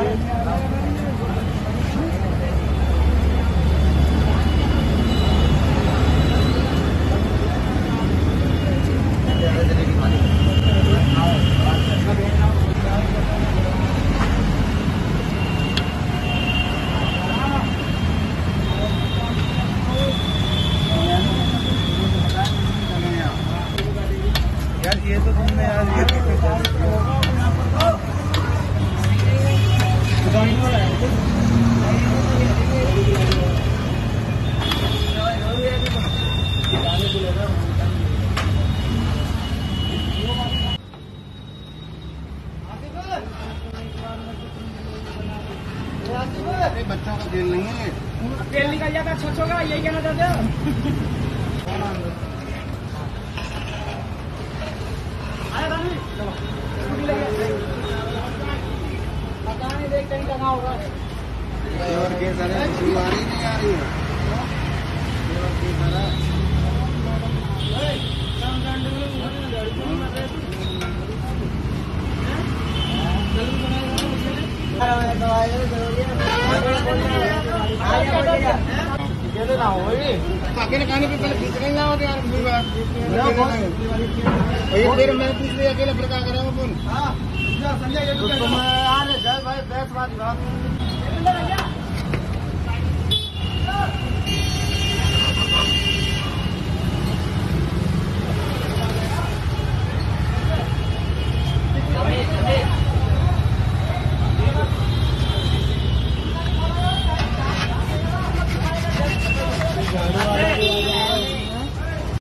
यार ये तो तुमने यार ये बच्चों का खेल नहीं है, तेल निकल जाता छो का, यही कहना चाहते हो? चलो स्कूटी लगे पता नहीं देख कहीं कहाँ होगा। और के सारे बीमारी नहीं आ रही है और के सारा अकेले खाने पे पहले खींच नहीं जाओ यार फिर मैं पूछ लिया अकेले फिर क्या करेंगे फोन। संजय भाई 10 बात